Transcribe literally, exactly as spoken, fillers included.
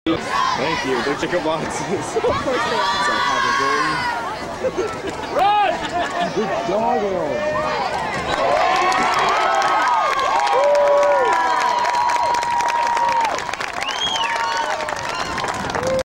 Thank you. They're chicken boxes. Of course they are. So have a go. Run! Good dog.